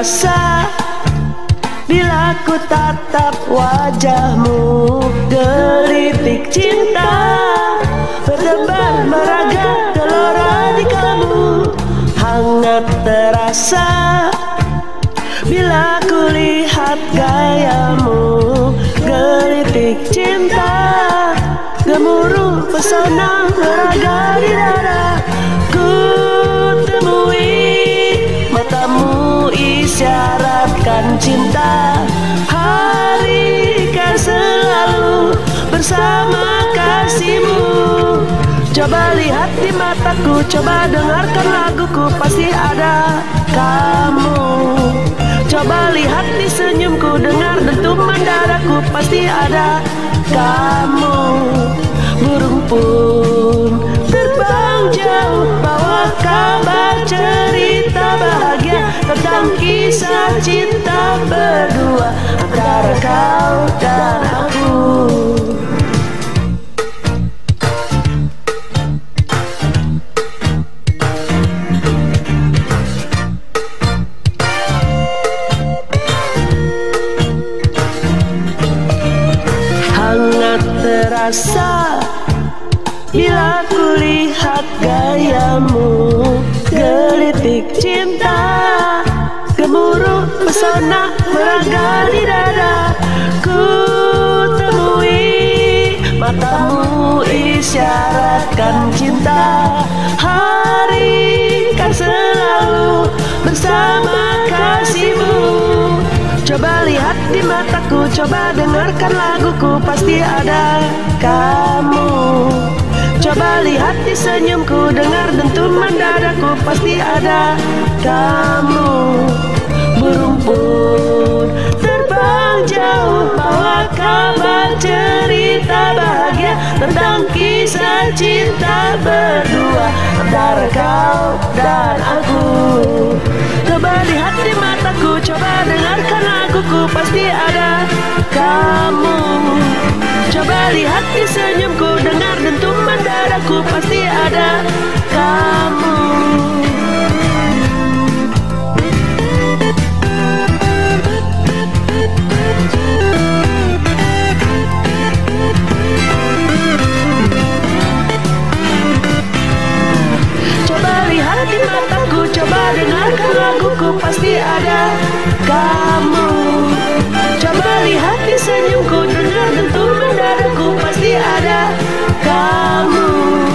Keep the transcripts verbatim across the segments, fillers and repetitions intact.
terasa bila ku tatap wajahmu. Gelitik cinta berdebar meraga gelora di kamu. Hangat terasa bila ku lihat gayamu. Gelitik cinta gemuruh pesona meraga di dada. Ku temui matamu isyaratkan cinta. Hari kan selalu bersama kasihmu. Coba lihat di mataku, coba dengarkan laguku, pasti ada kamu. Coba lihat di senyumku, dengar dentuman dadaku, pasti ada kamu. Burung pun terbang jauh, bawa kabar cerita bahagia tentang kisah cinta berdua antara kau dan aku. Hangat terasa bila ku lihat gayamu. Gelitik cinta gemuruh pesona meraga di dada. Ku temui matamu isyaratkan cinta. Hari kan selalu bersama kasihmu. Coba lihat di mataku, coba dengarkan laguku, pasti ada kamu. Coba lihat di senyumku, dengar dentuman dadaku, pasti ada kamu. Burung pun terbang jauh, bawa kabar cerita bahagia tentang kisah cinta berdua antara kau dan aku. Coba lihat di mataku, coba dengarkan laguku, pasti ada kamu. Coba lihat di senyumku, dengar dentuman dadaku, pasti ada kamu. Coba lihat di mataku, coba dengarkan laguku, pasti ada kamu. Coba lihat di senyumku, dengar dentuman dadaku, pasti ada kamu.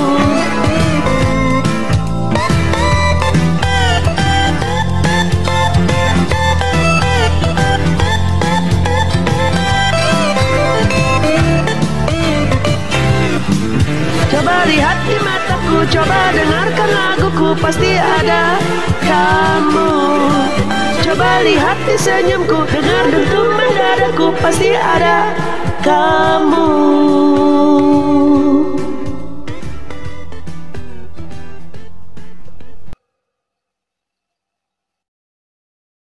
Coba lihat di mataku, coba dengarkan laguku, pasti ada kamu. Coba lihat di senyumku, dengar dentuman dadaku, pasti ada kamu.